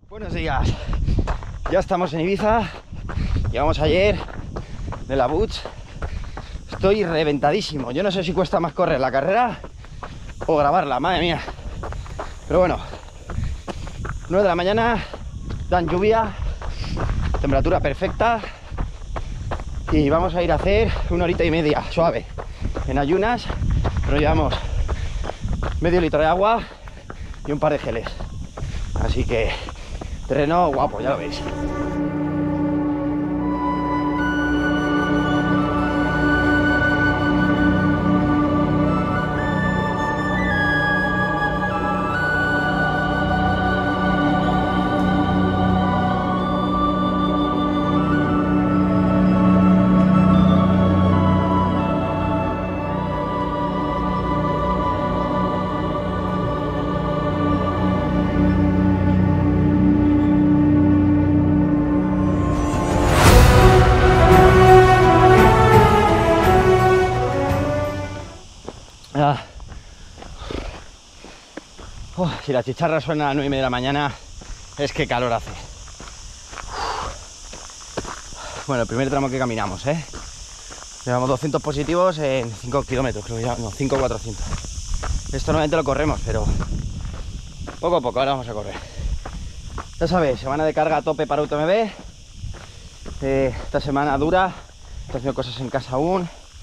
Buenos días, ya estamos en Ibiza, llegamos ayer de la Butch, estoy reventadísimo, yo no sé si cuesta más correr la carrera o grabarla, madre mía, pero bueno, 9 de la mañana, dan lluvia, temperatura perfecta y vamos a ir a hacer 1 horita y media, suave, en ayunas, pero llevamos medio litro de agua y un par de geles, así que terreno guapo, ya lo veis. Si la chicharra suena a las 9:30 de la mañana, es que calor hace. Bueno, el primer tramo que caminamos, llevamos 200 positivos en 5 kilómetros, creo que ya, no, 5,400. Esto normalmente lo corremos, pero poco a poco, ahora vamos a correr. Ya sabéis, semana de carga a tope para UTMB. Esta semana dura, estoy haciendo cosas en casa aún.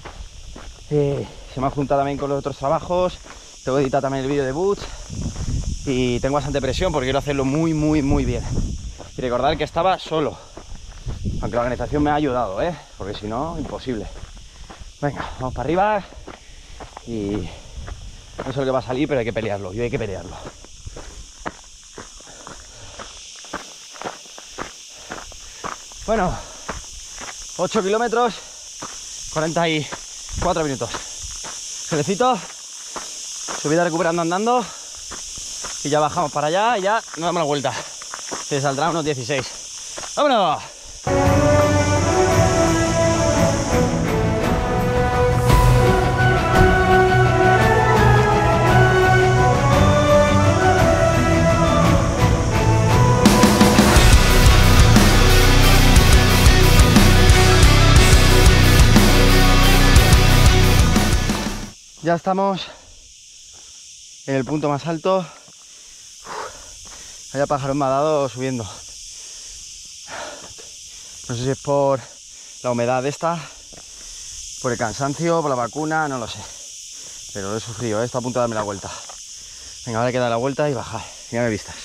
Se me ha juntado también con los otros trabajos. Tengo que editar también el vídeo de Butch. Y tengo bastante presión porque quiero hacerlo muy bien. Y recordar que estaba solo, aunque la organización me ha ayudado, porque si no, imposible. Venga, vamos para arriba. Y no sé lo que va a salir, pero hay que pelearlo. Y hay que pelearlo. Bueno, 8 kilómetros, 44 minutos. Gelecito, subida recuperando andando. Y ya bajamos para allá y ya nos damos la vuelta. Se saldrá unos 16. ¡Vámonos! Ya estamos en el punto más alto. Vaya pájaro me ha dado subiendo. No sé si es por la humedad esta, por el cansancio, por la vacuna, no lo sé. Pero lo he sufrido, está a punto de darme la vuelta. Venga, ahora hay que dar la vuelta y bajar. Ya me vistas.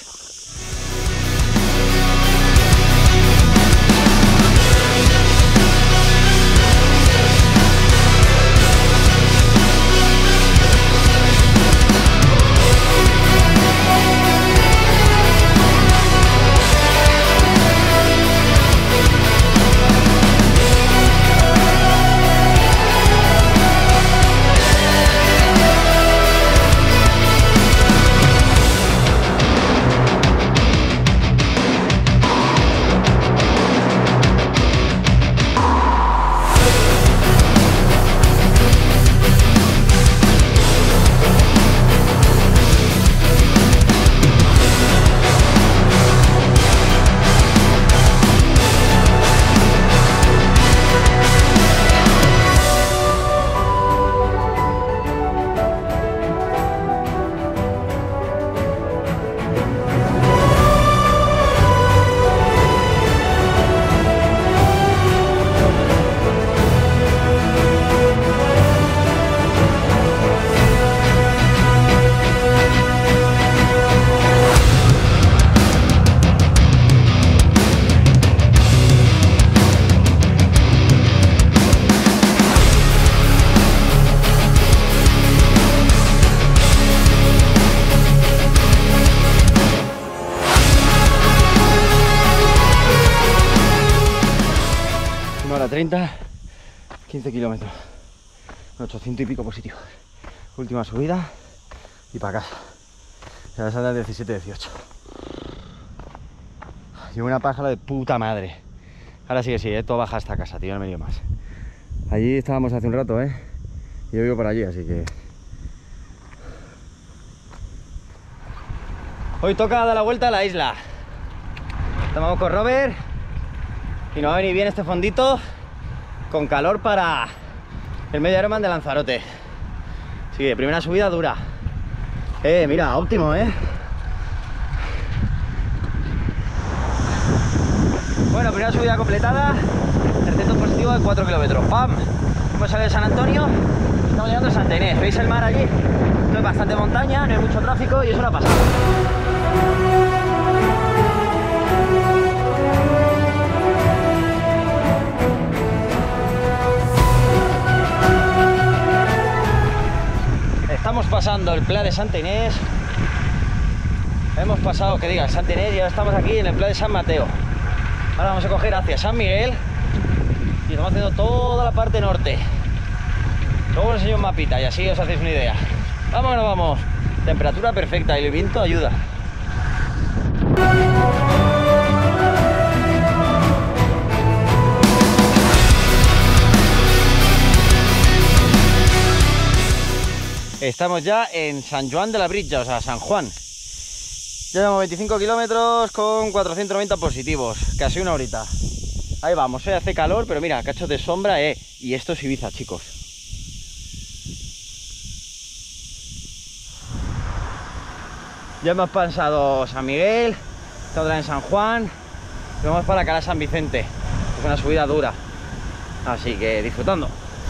Hora 30, 15 kilómetros, 800 y pico positivos. Última subida y para casa. Se va a salir 17-18. Llevo una pájara de puta madre. Ahora sí que sí, todo baja hasta casa, tío, no me lío más. Allí estábamos hace un rato, Yo vivo por allí, así que... Hoy toca dar la vuelta a la isla. Tomamos con Robert y nos va a venir bien este fondito con calor para el medio Ironman de Lanzarote. Así que primera subida dura. Mira, óptimo, Bueno, primera subida completada. 300 positivo de 4 kilómetros. ¡Pam! Hemos salido de San Antonio. Estamos llegando a Santa Inés. ¿Veis el mar allí? Esto es bastante montaña, no hay mucho tráfico y es una pasada. Estamos pasando el Pla de Santa Inés. Hemos pasado, que diga, Santa Inés y ahora estamos aquí en el Pla de San Mateo. Ahora vamos a coger hacia San Miguel y estamos haciendo toda la parte norte. Luego os enseño un mapita y así os hacéis una idea. Vamos que nos vamos. Temperatura perfecta y el viento ayuda. Estamos ya en San Joan de la Britja, o sea, San Juan. Ya llevamos 25 kilómetros con 490 positivos, casi una horita. Ahí vamos, hace calor, pero mira, cachos de sombra, y esto es Ibiza, chicos. Ya hemos pasado San Miguel, estamos otra en San Juan, y vamos para Cala San Vicente. Es una subida dura, así que disfrutando.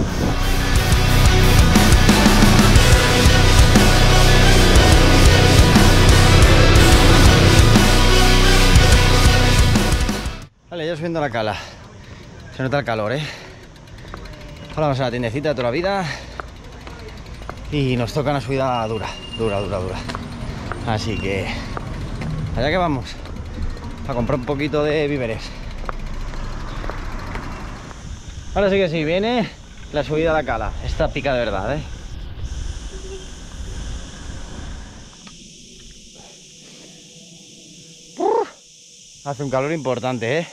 Vale, ya subiendo la cala. Se nota el calor, Ahora vamos a la tiendecita de toda la vida. Y nos toca una subida dura. Así que allá que vamos. A comprar un poquito de víveres. Ahora sí que sí, viene la subida a la cala. Esta pica de verdad, Hace un calor importante,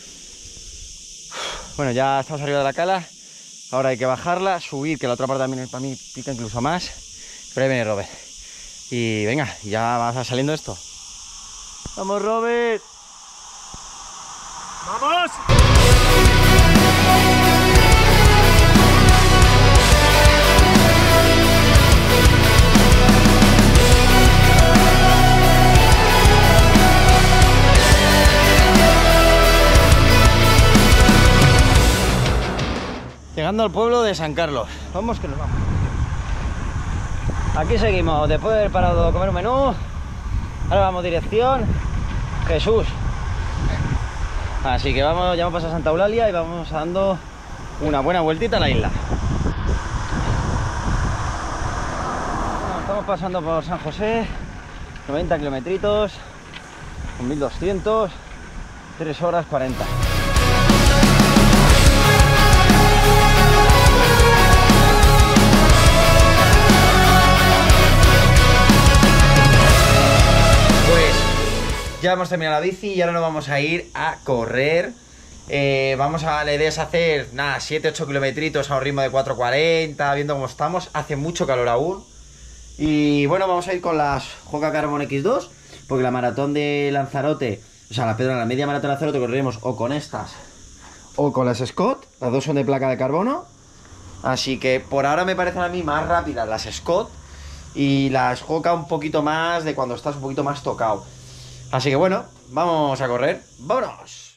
Bueno, ya estamos arriba de la cala. Ahora hay que bajarla, subir, que la otra parte también para mí pica incluso más. Pero ahí viene Robert. Y venga, ya va saliendo esto. ¡Vamos, Robert! ¡Vamos! Llegando al pueblo de San Carlos. Vamos que nos vamos. Aquí seguimos, después de haber parado a comer un menú. Ahora vamos dirección Jesús. Así que vamos, ya hemos pasado Santa Eulalia y vamos dando una buena vueltita a la isla. Bueno, estamos pasando por San José, 90 kilometritos, con 1200, 3 horas 40. Ya hemos terminado la bici y ahora nos vamos a ir a correr. La idea es hacer, 7-8 kilometritos a un ritmo de 4:40, viendo cómo estamos. Hace mucho calor aún. Y bueno, vamos a ir con las Hoka Carbon X2, porque la maratón de Lanzarote, la media maratón de Lanzarote correremos o con estas o con las Scott. Las dos son de placa de carbono. Así que por ahora me parecen a mí más rápidas las Scott y las Hoka un poquito más de cuando estás un poquito más tocado. Así que bueno, vamos a correr. ¡Vámonos!